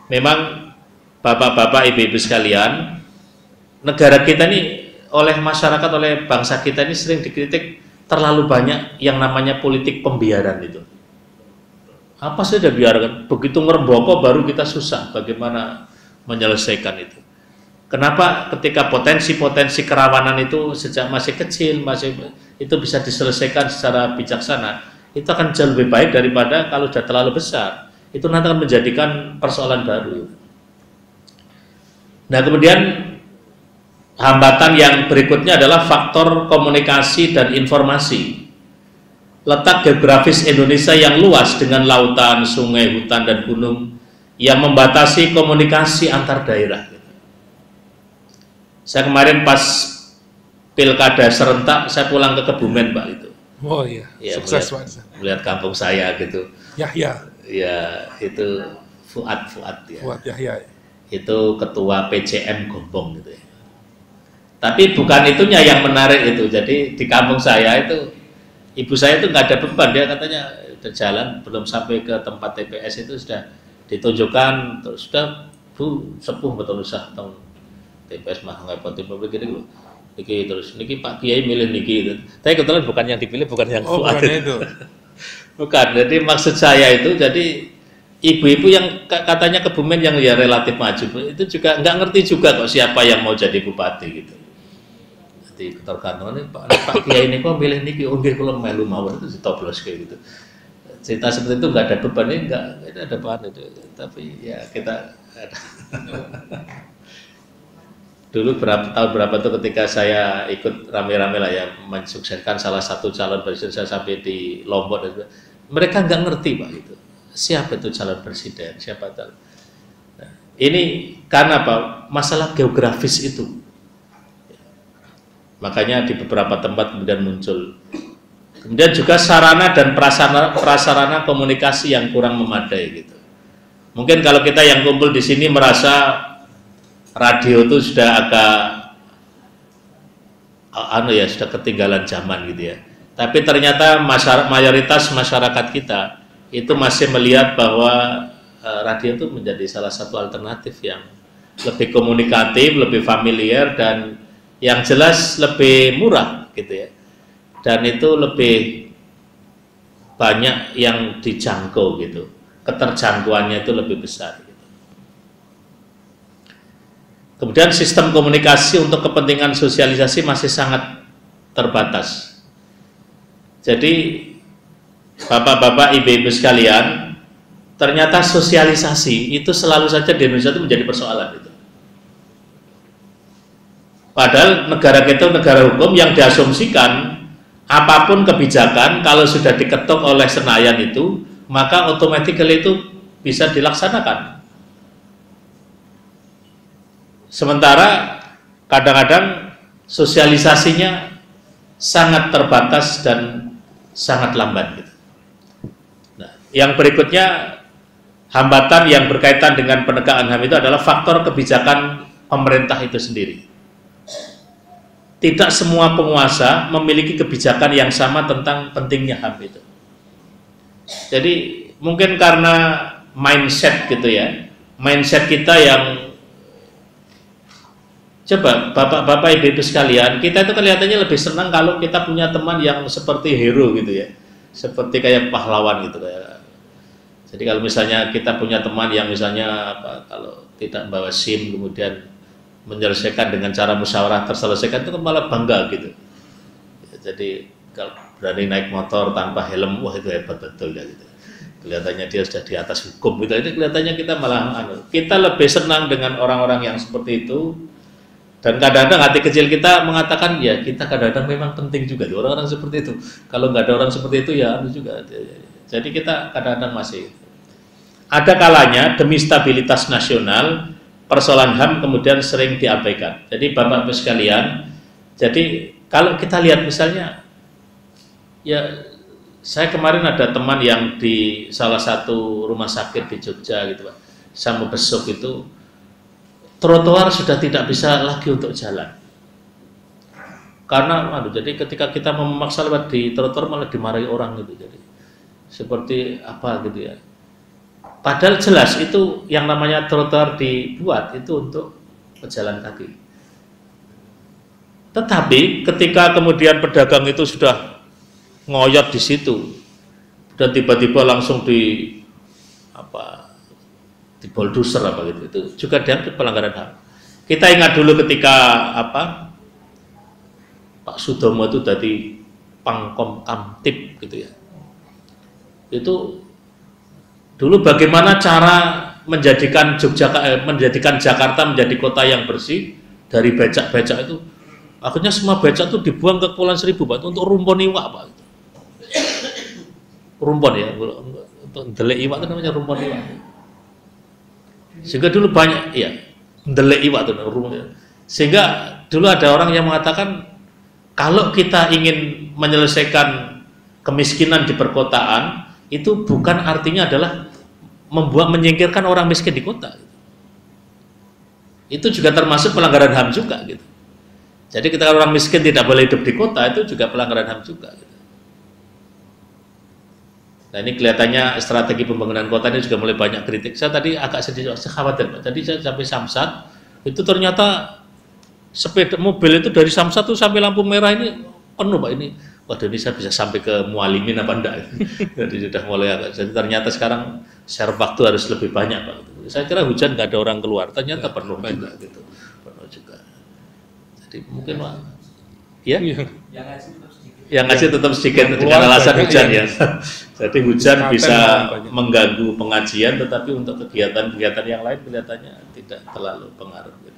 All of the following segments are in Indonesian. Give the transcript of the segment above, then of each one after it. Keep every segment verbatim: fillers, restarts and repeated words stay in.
memang bapak-bapak, ibu-ibu sekalian, negara kita ini oleh masyarakat, oleh bangsa kita ini sering dikritik terlalu banyak yang namanya politik pembiaran itu. Apa saja biarkan, begitu ngerboko baru kita susah bagaimana menyelesaikan itu. Kenapa ketika potensi-potensi kerawanan itu sejak masih kecil, masih itu bisa diselesaikan secara bijaksana, itu akan jauh lebih baik daripada kalau sudah terlalu besar. Itu nanti akan menjadikan persoalan baru. Nah, kemudian hambatan yang berikutnya adalah faktor komunikasi dan informasi. Letak geografis Indonesia yang luas dengan lautan, sungai, hutan, dan gunung yang membatasi komunikasi antar daerah. Saya kemarin pas pilkada serentak, saya pulang ke Kebumen, Pak, itu. Oh iya, ya, sukses melihat, Pak. Melihat kampung saya gitu. Yahya. Ya, itu Fuad Fuad ya. Fuad Yahya. Itu ketua P C M Gombong gitu ya. Tapi bukan itunya yang menarik itu. Jadi di kampung saya itu ibu saya itu nggak ada beban, dia katanya udah jalan belum sampai ke tempat T P S itu sudah ditunjukkan, terus sudah Bu sepuh betul usah tahun T P S mah ngepotin publik gini loh. Niki terus niki Pak Kiai milih niki itu. Tapi kebetulan bukan yang dipilih, bukan yang oh, Fuad bukan itu. Bukan. Jadi maksud saya itu jadi ibu-ibu yang katanya Kebumen yang ya relatif maju itu juga nggak ngerti juga kok siapa yang mau jadi bupati gitu. Jadi tergantung ini Pak, Pak Kiai ini kok milih niki, oh nggih kula melu mawon itu ditoblos kayak gitu. Cerita seperti itu nggak ada beban, ini nggak itu ada beban itu. Tapi ya kita ada. Dulu berapa tahun berapa tuh ketika saya ikut rame-rame lah ya mensukseskan salah satu calon presiden, saya sampai di Lombok dan mereka nggak ngerti Pak itu. Siapa itu calon presiden, siapa calon. Nah, ini karena apa? Masalah geografis itu. Makanya di beberapa tempat kemudian muncul. Kemudian juga sarana dan prasarana, prasarana komunikasi yang kurang memadai gitu. Mungkin kalau kita yang kumpul di sini merasa radio itu sudah agak anu ya, sudah ketinggalan zaman gitu ya. Tapi ternyata masyarakat, mayoritas masyarakat kita itu masih melihat bahwa uh, radio itu menjadi salah satu alternatif yang lebih komunikatif, lebih familiar, dan yang jelas lebih murah gitu ya. Dan itu lebih banyak yang dijangkau gitu. Keterjangkauannya itu lebih besar gitu. Kemudian sistem komunikasi untuk kepentingan sosialisasi masih sangat terbatas. Jadi bapak-bapak, ibu-ibu sekalian, ternyata sosialisasi itu selalu saja di Indonesia itu menjadi persoalan itu. Padahal negara kita negara hukum yang diasumsikan apapun kebijakan kalau sudah diketuk oleh Senayan itu, maka otomatis itu bisa dilaksanakan. Sementara kadang-kadang sosialisasinya sangat terbatas dan sangat lambat gitu. Nah, yang berikutnya hambatan yang berkaitan dengan penegakan H A M itu adalah faktor kebijakan pemerintah itu sendiri. Tidak semua penguasa memiliki kebijakan yang sama tentang pentingnya H A M itu. Jadi mungkin karena mindset gitu ya, mindset kita yang coba bapak-bapak, ibu-ibu sekalian, kita itu kelihatannya lebih senang kalau kita punya teman yang seperti hero gitu ya, seperti kayak pahlawan gitu kayak. Jadi kalau misalnya kita punya teman yang misalnya apa, kalau tidak membawa SIM kemudian menyelesaikan dengan cara musyawarah terselesaikan, itu malah bangga gitu. Jadi kalau berani naik motor tanpa helm, wah itu hebat betul ya gitu. Kelihatannya dia sudah di atas hukum gitu. Ini kelihatannya kita malah anu, kita lebih senang dengan orang-orang yang seperti itu. Dan kadang-kadang hati kecil kita mengatakan ya kita kadang-kadang memang penting juga orang-orang seperti itu. Kalau nggak ada orang seperti itu ya anu juga. Jadi kita kadang-kadang masih ada kalanya demi stabilitas nasional persoalan H A M kemudian sering diabaikan. Jadi bapak-bapak sekalian, jadi kalau kita lihat misalnya ya saya kemarin ada teman yang di salah satu rumah sakit di Jogja gitu Pak. Saya mau besok itu trotoar sudah tidak bisa lagi untuk jalan. Karena aduh, jadi ketika kita memaksa lewat di trotoar malah dimarahi orang gitu. Jadi seperti apa gitu ya. Padahal jelas itu yang namanya trotoar dibuat itu untuk pejalan kaki. Tetapi ketika kemudian pedagang itu sudah ngoyot di situ dan tiba-tiba langsung di apa di bulldozer apa gitu, itu juga dianggap pelanggaran H A M. Kita ingat dulu ketika apa Pak Sudomo itu dari Pangkom Kamtib gitu ya. Itu dulu bagaimana cara menjadikan Yogyakarta, eh, menjadikan Jakarta menjadi kota yang bersih dari becak-becak itu. Akhirnya semua becak itu dibuang ke Kepulauan Seribu, Pak, untuk rumpon iwak, Pak. Rumpon ya, untuk ndelek iwak itu namanya rumpon iwak. Sehingga dulu banyak, ya, ndelek iwak itu rumpon. Sehingga dulu ada orang yang mengatakan kalau kita ingin menyelesaikan kemiskinan di perkotaan, itu bukan artinya adalah membuat menyingkirkan orang miskin di kota. Itu juga termasuk pelanggaran H A M juga gitu. Jadi ketika orang miskin tidak boleh hidup di kota, itu juga pelanggaran H A M juga gitu. Nah ini kelihatannya strategi pembangunan kota ini juga mulai banyak kritik. Saya tadi agak sedikit saya khawatir, Pak. Tadi saya sampai Samsat, itu ternyata sepeda mobil itu dari Samsat itu sampai lampu merah ini penuh, Pak. Ini waduh, ini saya bisa sampai ke Mualimin apa enggak? Jadi sudah mulai agak. Jadi ternyata sekarang share waktu harus lebih banyak, Pak. Saya kira hujan nggak ada orang keluar, ternyata ya, penuh juga gitu, penuh juga. Jadi mungkin Pak, ya, yang ngasih tetap sedikit yang dengan alasan hujan ya. Jadi hujan bisa mengganggu pengajian, tetapi untuk kegiatan-kegiatan yang lain kelihatannya tidak terlalu pengaruh. Gitu.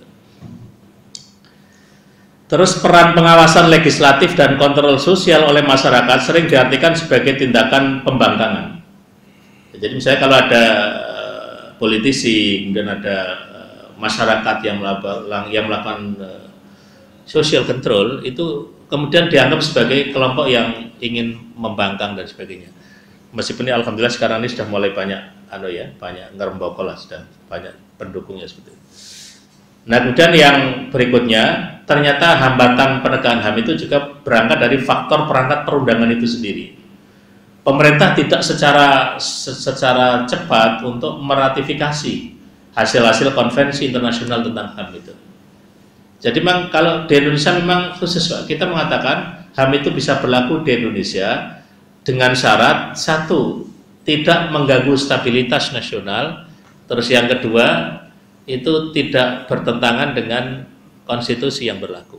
Terus peran pengawasan legislatif dan kontrol sosial oleh masyarakat sering diartikan sebagai tindakan pembangkangan. Jadi misalnya kalau ada uh, politisi, kemudian ada uh, masyarakat yang melakukan, yang melakukan uh, social control, itu kemudian dianggap sebagai kelompok yang ingin membangkang dan sebagainya. Meskipun ini alhamdulillah sekarang ini sudah mulai banyak, ano ya, banyak ngerembokol lah, sudah banyak pendukungnya seperti itu. Nah kemudian yang berikutnya, ternyata hambatan penegakan H A M itu juga berangkat dari faktor perangkat perundangan itu sendiri. Pemerintah tidak secara secara cepat untuk meratifikasi hasil-hasil konvensi internasional tentang H A M itu. Jadi memang kalau di Indonesia memang khusus, Pak, kita mengatakan H A M itu bisa berlaku di Indonesia dengan syarat satu, tidak mengganggu stabilitas nasional, terus yang kedua itu tidak bertentangan dengan konstitusi yang berlaku.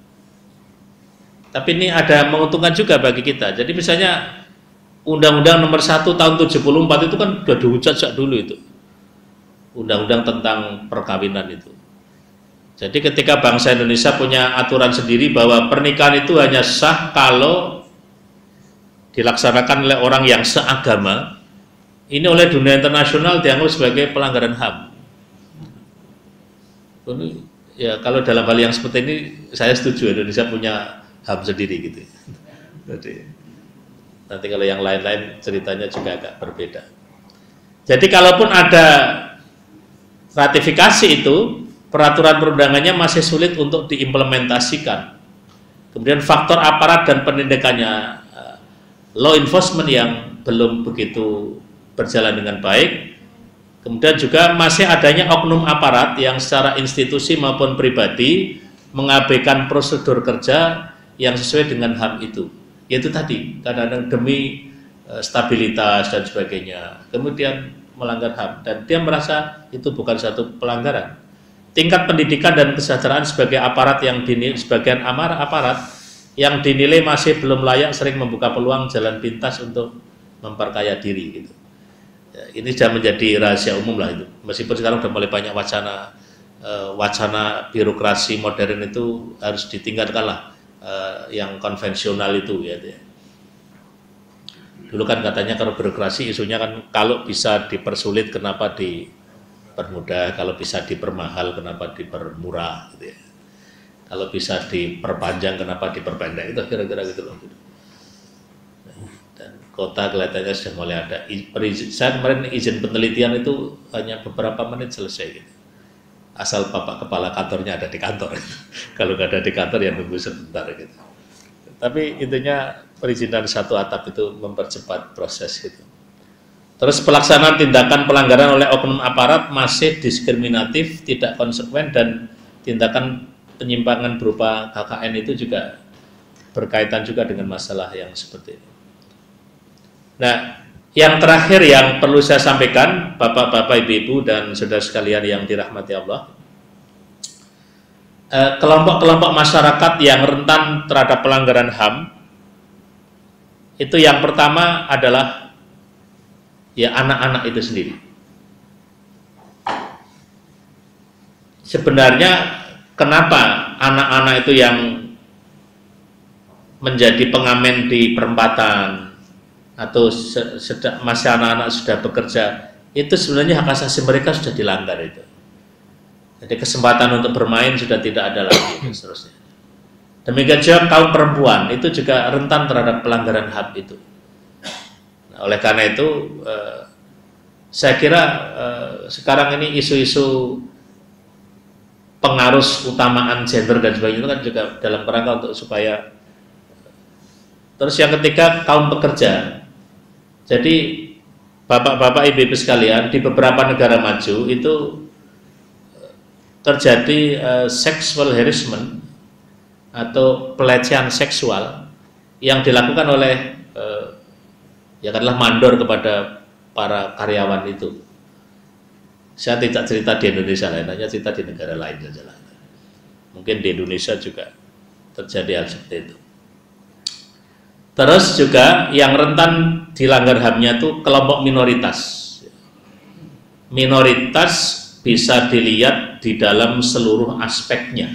Tapi ini ada menguntungkan juga bagi kita. Jadi misalnya Undang-Undang nomor satu tahun tujuh puluh empat itu kan sudah dihujat sejak dulu itu. Undang-undang tentang perkawinan itu. Jadi ketika bangsa Indonesia punya aturan sendiri bahwa pernikahan itu hanya sah kalau dilaksanakan oleh orang yang seagama, ini oleh dunia internasional dianggap sebagai pelanggaran H A M. Ya kalau dalam hal yang seperti ini saya setuju, Indonesia punya H A M sendiri gitu. Jadi nanti kalau yang lain-lain ceritanya juga agak berbeda. Jadi kalaupun ada ratifikasi itu, peraturan perundangannya masih sulit untuk diimplementasikan. Kemudian faktor aparat dan penindakannya, law enforcement yang belum begitu berjalan dengan baik. Kemudian juga masih adanya oknum aparat yang secara institusi maupun pribadi mengabaikan prosedur kerja yang sesuai dengan H A M itu. Yaitu tadi, kadang-kadang demi e, stabilitas dan sebagainya, kemudian melanggar H A M, dan dia merasa itu bukan satu pelanggaran. Tingkat pendidikan dan kesejahteraan sebagai aparat yang dinilai, sebagian amarah aparat yang dinilai masih belum layak, sering membuka peluang jalan pintas untuk memperkaya diri gitu. Ini sudah menjadi rahasia umum lah itu. Meskipun sekarang sudah mulai banyak wacana uh, wacana birokrasi modern itu harus ditinggalkan lah, uh, yang konvensional itu ya. Dulu kan katanya kalau birokrasi isunya kan kalau bisa dipersulit kenapa dipermudah, kalau bisa dipermahal kenapa dipermurah gitu ya. Kalau bisa diperpanjang kenapa diperpendek, itu kira-kira gitu loh. Kota kelihatannya sudah mulai ada. Saya kemarin izin penelitian itu hanya beberapa menit selesai gitu. Asal bapak kepala kantornya ada di kantor. Kalau nggak ada di kantor ya nunggu sebentar gitu. Tapi intinya perizinan satu atap itu mempercepat proses gitu. Terus pelaksanaan tindakan pelanggaran oleh oknum aparat masih diskriminatif, tidak konsekuen, dan tindakan penyimpangan berupa K K N itu juga berkaitan juga dengan masalah yang seperti ini. Nah, yang terakhir yang perlu saya sampaikan, Bapak-bapak, Ibu-ibu, dan saudara sekalian yang dirahmati Allah, kelompok-kelompok masyarakat yang rentan terhadap pelanggaran H A M, itu yang pertama adalah ya anak-anak itu sendiri. Sebenarnya kenapa anak-anak itu yang menjadi pengamen di perempatan atau masih anak-anak sudah bekerja, itu sebenarnya hak asasi mereka sudah dilanggar itu. Jadi kesempatan untuk bermain sudah tidak ada lagi dan seterusnya. Demikian juga kaum perempuan itu juga rentan terhadap pelanggaran H A M itu. Nah, oleh karena itu eh, saya kira eh, sekarang ini isu-isu pengaruh utamaan gender dan sebagainya itu kan juga dalam kerangka untuk supaya. Terus yang ketiga, kaum pekerja. Jadi bapak-bapak, ibu-ibu sekalian, di beberapa negara maju itu terjadi uh, sexual harassment atau pelecehan seksual yang dilakukan oleh uh, ya adalah mandor kepada para karyawan itu. Saya tidak cerita di Indonesia, hanya cerita di negara lain saja. Mungkin di Indonesia juga terjadi hal seperti itu. Terus juga yang rentan dilanggar H A M-nya itu kelompok minoritas. Minoritas bisa dilihat di dalam seluruh aspeknya.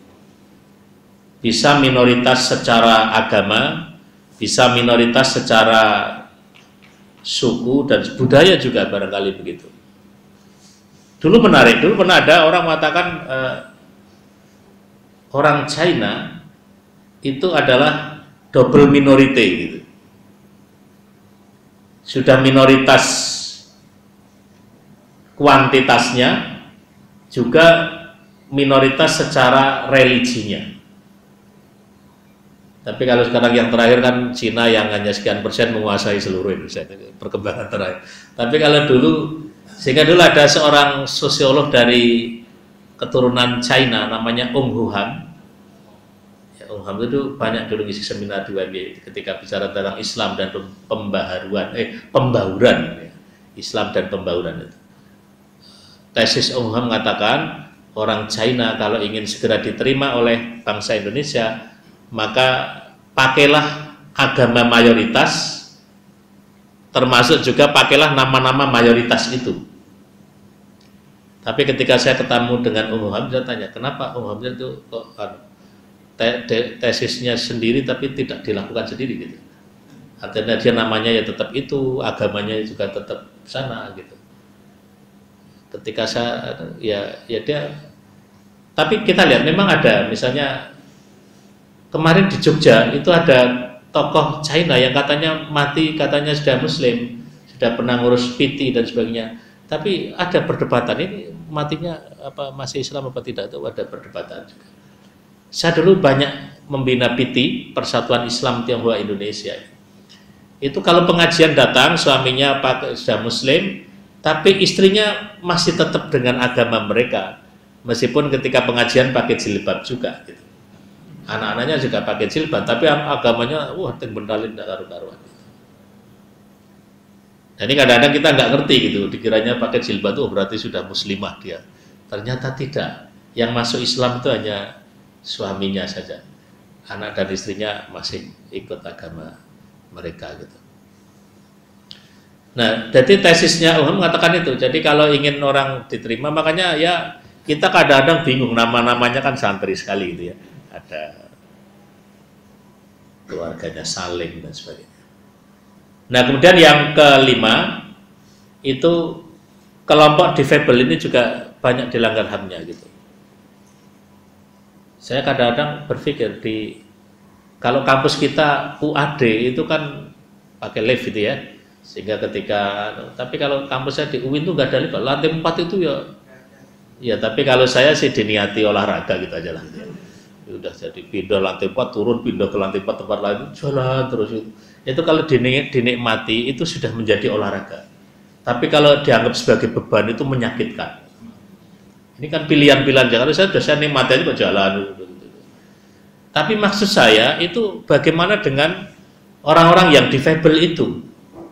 Bisa minoritas secara agama, bisa minoritas secara suku dan budaya juga barangkali begitu. Dulu menarik, dulu pernah ada orang mengatakan eh, orang China itu adalah double minority gitu. Sudah minoritas kuantitasnya, juga minoritas secara religinya. Tapi kalau sekarang yang terakhir kan Cina yang hanya sekian persen menguasai seluruh Indonesia, perkembangan terakhir. Tapi kalau dulu, sehingga dulu ada seorang sosiolog dari keturunan China namanya Ong Hu Ham. Ong Ham itu banyak dulu ngisi seminar di U M Y ketika bicara tentang Islam dan pembaharuan, eh pembauran, ya. Islam dan pembauran itu. Tesis Ong Ham mengatakan orang China kalau ingin segera diterima oleh bangsa Indonesia, maka pakailah agama mayoritas, termasuk juga pakailah nama-nama mayoritas itu. Tapi ketika saya ketemu dengan Ong Ham, saya tanya, kenapa Ong Ham itu kok tesisnya sendiri tapi tidak dilakukan sendiri gitu. Artinya dia namanya ya tetap itu, agamanya juga tetap sana gitu. Ketika saya ya ya dia, tapi kita lihat memang ada, misalnya kemarin di Jogja itu ada tokoh China yang katanya mati, katanya sudah Muslim, sudah pernah ngurus P T dan sebagainya. Tapi ada perdebatan, ini matinya apa masih Islam apa tidak, itu ada perdebatan juga. Saya dulu banyak membina P T, Persatuan Islam Tionghoa Indonesia. Itu kalau pengajian datang, suaminya pakai sudah Muslim, tapi istrinya masih tetap dengan agama mereka, meskipun ketika pengajian pakai jilbab juga. Gitu. Anak-anaknya juga pakai jilbab, tapi agamanya, wah, bentalin tidak karu-karuan. Jadi kadang-kadang kita nggak ngerti gitu, dikiranya pakai jilbab itu berarti sudah muslimah dia. Ternyata tidak. Yang masuk Islam itu hanya suaminya saja, anak dan istrinya masih ikut agama mereka gitu. Nah, jadi tesisnya Ong mengatakan itu. Jadi kalau ingin orang diterima, makanya ya kita kadang-kadang bingung, nama-namanya kan santri sekali gitu ya. Ada keluarganya Salim dan sebagainya. Nah, kemudian yang kelima itu kelompok difabel ini juga banyak dilanggar H A M-nya gitu. Saya kadang-kadang berpikir di kalau kampus kita U A D itu kan pakai lift gitu ya, sehingga ketika tapi kalau kampus saya di U I N itu nggak ada lift, lantai empat itu ya, ya tapi kalau saya sih diniati olahraga gitu aja lah. Ya. Udah jadi pindah lantai empat turun, pindah ke lantai empat tempat lain, jalan terus itu. Itu kalau dinik, dinikmati itu sudah menjadi olahraga. Tapi kalau dianggap sebagai beban itu menyakitkan. Ini kan pilihan-pilihan, kalau saya sudah saya nikmati aja berjalan. Tapi maksud saya itu bagaimana dengan orang-orang yang difabel itu?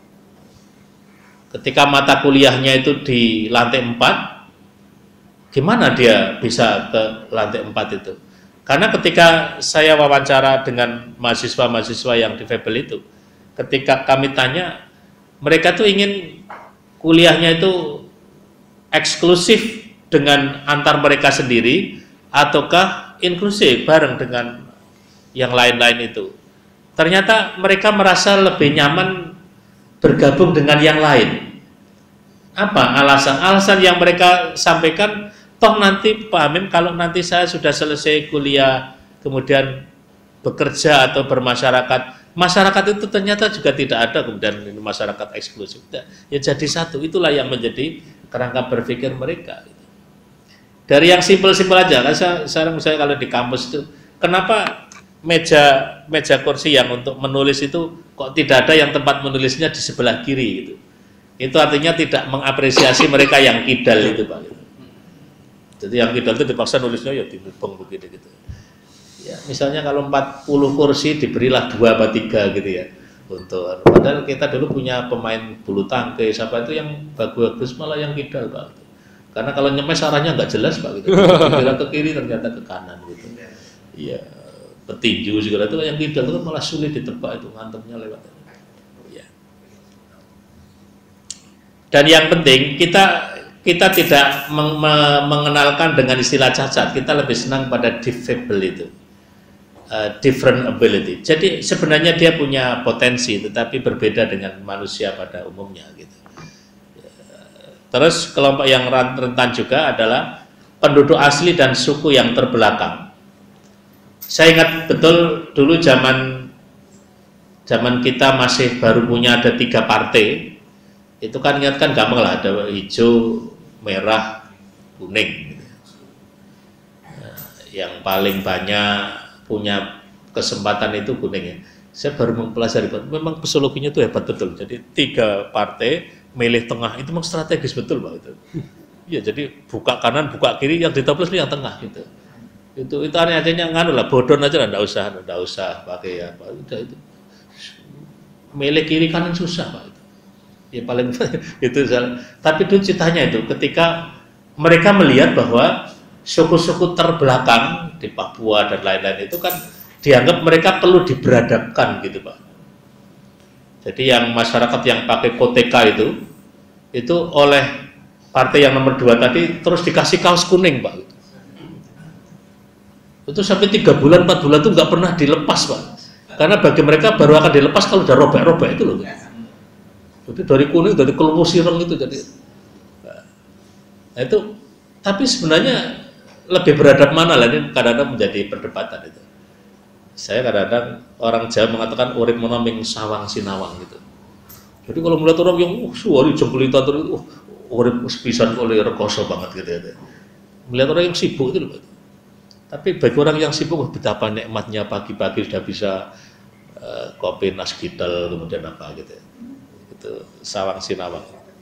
Ketika mata kuliahnya itu di lantai empat, gimana dia bisa ke lantai empat itu? Karena ketika saya wawancara dengan mahasiswa-mahasiswa yang difabel itu, ketika kami tanya, mereka tuh ingin kuliahnya itu eksklusif dengan antar mereka sendiri ataukah inklusif bareng dengan yang lain-lain itu. Ternyata mereka merasa lebih nyaman bergabung dengan yang lain. Apa alasan? Alasan yang mereka sampaikan, toh nanti Pak Amin kalau nanti saya sudah selesai kuliah kemudian bekerja atau bermasyarakat, masyarakat itu ternyata juga tidak ada kemudian masyarakat eksklusif. Ya jadi satu, itulah yang menjadi kerangka berpikir mereka. Dari yang simpel-simpel aja, kan sekarang saya kalau di kampus itu, kenapa meja meja kursi yang untuk menulis itu kok tidak ada yang tempat menulisnya di sebelah kiri gitu. Itu artinya tidak mengapresiasi mereka yang kidal itu Pak. Gitu. Jadi yang kidal itu dipaksa nulisnya ya dibubeng begitu gitu. Ya, misalnya kalau empat puluh kursi diberilah dua atau tiga gitu ya. Untuk padahal kita dulu punya pemain bulu tangkis apa itu yang bagus malah yang kidal Pak. Karena kalau nyemes arahnya nggak jelas Pak gitu. Kira ke kiri ternyata ke kanan gitu. Iya, petinju segala itu yang kidal itu malah sulit ditebak itu ngantemnya lewat. Ya. Dan yang penting kita kita tidak meng mengenalkan dengan istilah cacat, kita lebih senang pada difabel itu. Uh, different ability. Jadi sebenarnya dia punya potensi tetapi berbeda dengan manusia pada umumnya gitu. Terus kelompok yang rentan juga adalah penduduk asli dan suku yang terbelakang. Saya ingat betul dulu zaman zaman kita masih baru punya ada tiga partai, itu kan ingat kan gampang lah, ada hijau, merah, kuning. Nah, yang paling banyak punya kesempatan itu kuning ya. Saya baru mempelajari, memang psikologinya itu hebat betul. Jadi tiga partai milih tengah itu memang strategis betul Pak itu. Iya, jadi buka kanan, buka kiri, yang ditoples ini yang tengah gitu. Itu itu aneh-anehnya nganu lah, bodon aja lah, enggak usah, enggak usah pakai apa. Udah itu. Milih kiri kanan susah Pak itu. Ya paling itu tapi itu ceritanya itu ketika mereka melihat bahwa suku-suku terbelakang di Papua dan lain-lain itu kan dianggap mereka perlu diberadabkan gitu Pak. Jadi yang masyarakat yang pakai koteka itu, itu oleh partai yang nomor dua tadi terus dikasih kaos kuning Pak. Itu sampai tiga bulan, empat bulan itu nggak pernah dilepas Pak. Karena bagi mereka baru akan dilepas kalau udah robek-robek itu loh. Jadi dari kuning, dari keluar sireng itu jadi. Nah, itu, tapi sebenarnya lebih beradab mana lah ini kadang-kadang menjadi perdebatan itu. Saya kadang-kadang orang Jawa mengatakan urip menoming sawang sinawang gitu. Jadi kalau melihat orang yang uh, suari jengkulitan terus uh, urip pisan oleh rekoso banget gitu ya. Melihat orang yang sibuk itu loh. Tapi bagi orang yang sibuk betapa nikmatnya pagi-pagi sudah bisa uh, kopi nasgidal kemudian apa gitu ya. Itu sawang sinawang.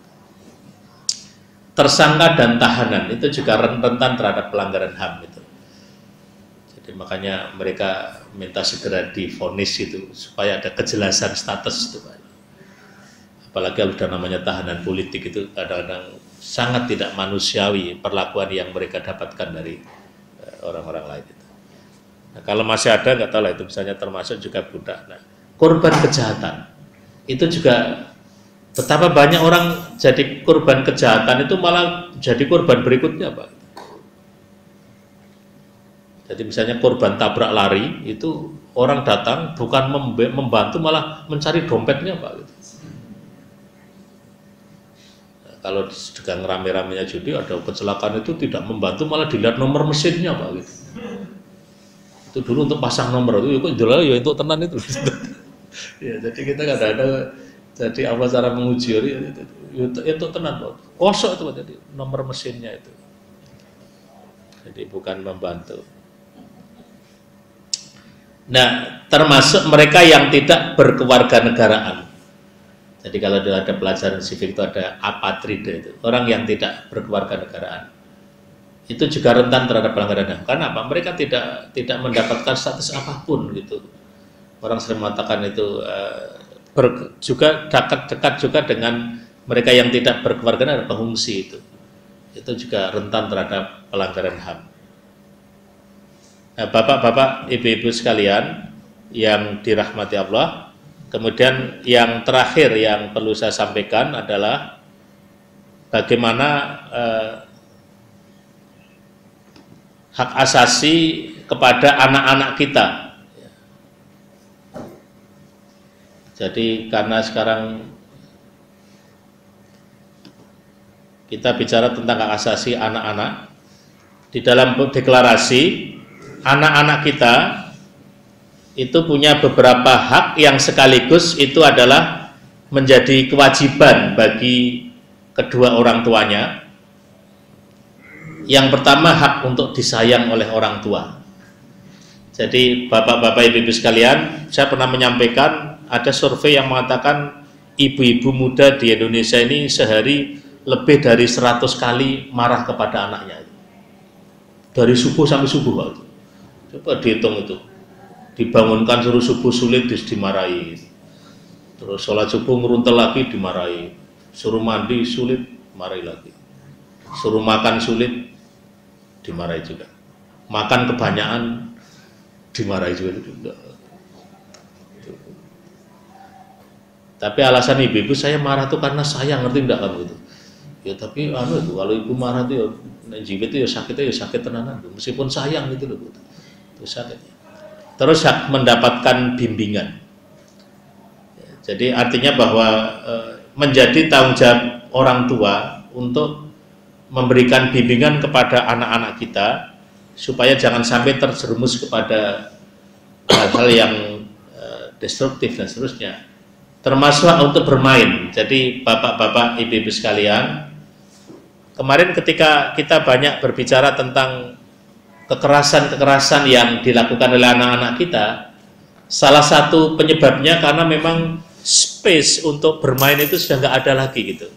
Tersangka dan tahanan itu juga rentan terhadap pelanggaran H A M itu. Jadi makanya mereka minta segera divonis itu supaya ada kejelasan status itu Pak. Apalagi kalau sudah namanya tahanan politik itu kadang-kadang sangat tidak manusiawi perlakuan yang mereka dapatkan dari orang-orang uh, lain itu. Nah, kalau masih ada nggak tahu lah itu misalnya termasuk juga budak. Nah, korban kejahatan itu juga betapa banyak orang jadi korban kejahatan itu malah jadi korban berikutnya Pak. Jadi misalnya korban tabrak lari itu orang datang bukan membantu malah mencari dompetnya Pak. Gitu. Nah, kalau sedang rame-ramenya judi ada kecelakaan itu tidak membantu malah dilihat nomor mesinnya Pak. Gitu. Itu dulu untuk pasang nomor itu kok jelas ya untuk tenan itu. Ya jadi kita nggak ada jadi apa cara menguji itu itu, itu tenan Pak. Kosong itu Pak, jadi nomor mesinnya itu. Jadi bukan membantu. Nah, termasuk mereka yang tidak berkewarganegaraan. Jadi kalau ada pelajaran civic itu ada apatrida, itu orang yang tidak berkeluarga negaraan. Itu juga rentan terhadap pelanggaran H A M. Karena apa? Mereka tidak tidak mendapatkan status apapun gitu. Orang sering mengatakan itu uh, ber, juga dekat-dekat juga dengan mereka yang tidak berkeluarga dan pengungsi itu. Itu juga rentan terhadap pelanggaran H A M. Nah, Bapak-bapak, Ibu-ibu sekalian yang dirahmati Allah, kemudian yang terakhir yang perlu saya sampaikan adalah bagaimana eh, hak asasi kepada anak-anak kita. Jadi karena sekarang kita bicara tentang hak asasi anak-anak, di dalam deklarasi anak-anak kita itu punya beberapa hak yang sekaligus itu adalah menjadi kewajiban bagi kedua orang tuanya. Yang pertama, hak untuk disayang oleh orang tua. Jadi bapak-bapak, ibu-ibu sekalian, saya pernah menyampaikan ada survei yang mengatakan ibu-ibu muda di Indonesia ini sehari lebih dari seratus kali marah kepada anaknya. Dari subuh sampai subuh, Pak. Coba dihitung itu. Dibangunkan suruh subuh sulit dimarahi, terus sholat subuh ngeruntel lagi dimarahi, suruh mandi sulit marahi lagi, suruh makan sulit dimarahi juga, makan kebanyakan dimarahi juga. Tapi alasan ibu-ibu saya marah tuh karena sayang, ngerti enggak kamu itu? Ya tapi anu itu kalau ibu marah tuh ya jiwa itu ya sakitnya ya sakit tenanan, meskipun sayang gitu loh, itu sakitnya. Terus hak mendapatkan bimbingan. Jadi artinya bahwa e, menjadi tanggung jawab orang tua untuk memberikan bimbingan kepada anak-anak kita supaya jangan sampai terjerumus kepada hal-hal yang e, destruktif dan seterusnya. Termasuk untuk bermain. Jadi bapak-bapak, ibu-ibu sekalian, kemarin ketika kita banyak berbicara tentang kekerasan-kekerasan yang dilakukan oleh anak-anak kita, salah satu penyebabnya karena memang space untuk bermain itu sudah nggak ada lagi gitu.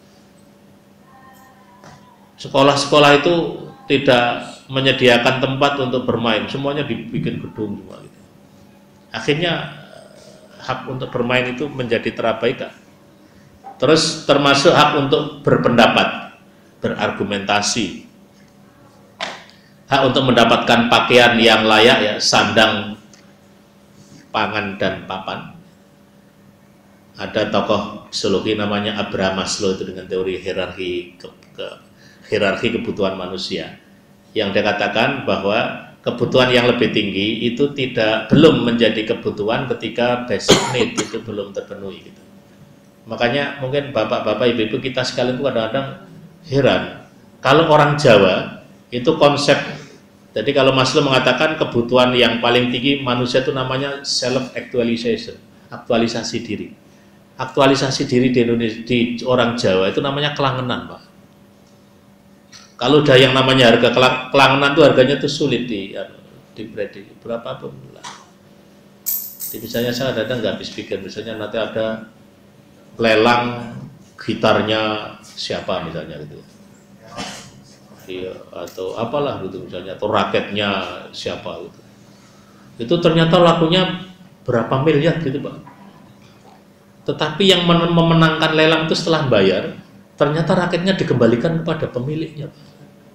Sekolah-sekolah itu tidak menyediakan tempat untuk bermain, semuanya dibikin gedung semua gitu. Akhirnya hak untuk bermain itu menjadi terabaikan. Terus termasuk hak untuk berpendapat, berargumentasi, hak untuk mendapatkan pakaian yang layak, ya, sandang, pangan, dan papan. Ada tokoh psikologi namanya Abraham Maslow itu dengan teori hierarki ke, ke, hierarki kebutuhan manusia, yang dia katakan bahwa kebutuhan yang lebih tinggi itu tidak belum menjadi kebutuhan ketika basic need itu belum terpenuhi gitu. Makanya mungkin bapak-bapak, ibu-ibu kita sekalian itu kadang-kadang heran kalau orang Jawa itu konsep. Jadi kalau Maslow mengatakan kebutuhan yang paling tinggi manusia itu namanya self actualization, aktualisasi diri. Aktualisasi diri di Indonesia, di orang Jawa itu namanya kelangenan, Pak. Kalau udah yang namanya harga kelangenan itu harganya itu sulit di diprediksi berapapun lah. Di misalnya saya ada nggak habis pikir, misalnya nanti ada lelang gitarnya siapa misalnya gitu. Iya, atau apalah gitu misalnya, atau raketnya siapa gitu. Itu ternyata lakunya berapa miliar gitu, Pak. Tetapi yang memenangkan lelang itu setelah bayar, ternyata raketnya dikembalikan kepada pemiliknya, Pak.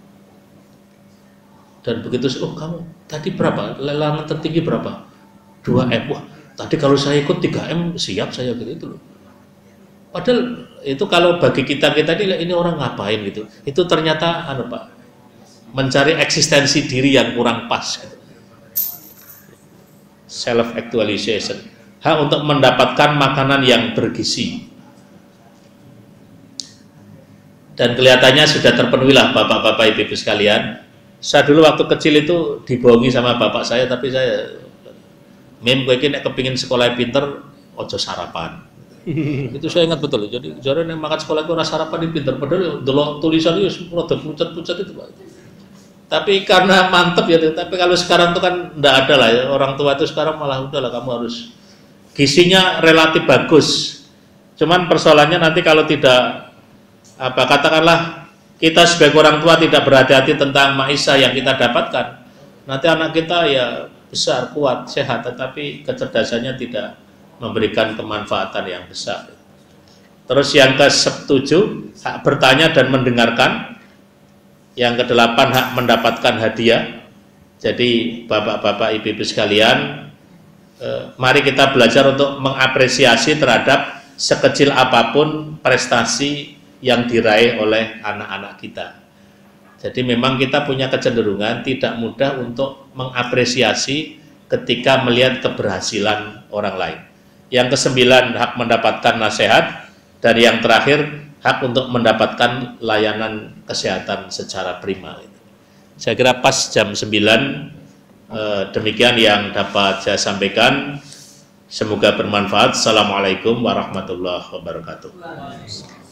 Dan begitu, oh kamu tadi berapa? Lelangan tertinggi berapa? dua M. Wah, tadi kalau saya ikut tiga M siap saya gitu itu loh. Padahal itu kalau bagi kita kita ini, ini orang ngapain gitu. Itu ternyata anu Pak, mencari eksistensi diri yang kurang pas gitu. Self actualization. Hak untuk mendapatkan makanan yang bergizi. Dan kelihatannya sudah terpenuhi lah bapak-bapak ibu-ibu sekalian. Saya dulu waktu kecil itu dibohongi sama bapak saya, tapi saya mem gue ini kepingin sekolah pinter ojo sarapan. Itu saya ingat betul. Jadi jarang yang makan sekolah itu rasa sarapan di pinter, padahal dulu tulisan itu rada pucat-pucat itu, Pak. Tapi karena mantep ya, tapi kalau sekarang itu kan enggak ada lah ya, orang tua itu sekarang malah udahlah kamu harus gizinya relatif bagus. Cuman persoalannya nanti kalau tidak, apa katakanlah kita sebagai orang tua tidak berhati-hati tentang maisha yang kita dapatkan, nanti anak kita ya besar, kuat, sehat, tetapi kecerdasannya tidak memberikan kemanfaatan yang besar. Terus yang ketujuh, hak bertanya dan mendengarkan. Yang kedelapan, hak mendapatkan hadiah. Jadi bapak-bapak, ibu-ibu sekalian, eh, mari kita belajar untuk mengapresiasi terhadap sekecil apapun prestasi yang diraih oleh anak-anak kita. Jadi memang kita punya kecenderungan tidak mudah untuk mengapresiasi ketika melihat keberhasilan orang lain. Yang kesembilan, hak mendapatkan nasihat. Dan yang terakhir, hak untuk mendapatkan layanan kesehatan secara prima. Saya kira pas jam sembilan, eh, demikian yang dapat saya sampaikan. Semoga bermanfaat. Assalamualaikum warahmatullahi wabarakatuh.